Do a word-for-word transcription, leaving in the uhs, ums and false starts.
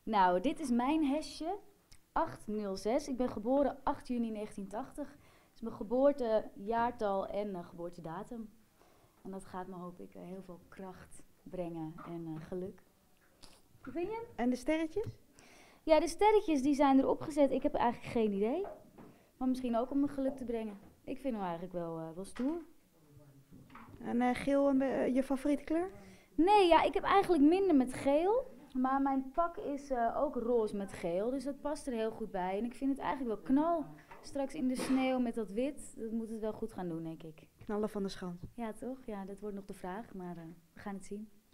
Nou, dit is mijn hesje. acht nul zes. Ik ben geboren acht juni negentien tachtig. Dat is mijn geboortejaartal en uh, geboortedatum. En dat gaat me, hoop ik, uh, heel veel kracht brengen en uh, geluk. Hoe vind je hem? En de sterretjes? Ja, de sterretjes die zijn erop gezet. Ik heb eigenlijk geen idee. Maar misschien ook om me geluk te brengen. Ik vind hem eigenlijk wel, uh, wel stoer. En uh, geel uh, je favoriete kleur? Nee, ja, ik heb eigenlijk minder met geel. Maar mijn pak is uh, ook roze met geel. Dus dat past er heel goed bij. En ik vind het eigenlijk wel knal. Straks in de sneeuw met dat wit. Dat moet het wel goed gaan doen, denk ik. Knallen van de schans. Ja, toch? Ja, dat wordt nog de vraag. Maar uh, we gaan het zien.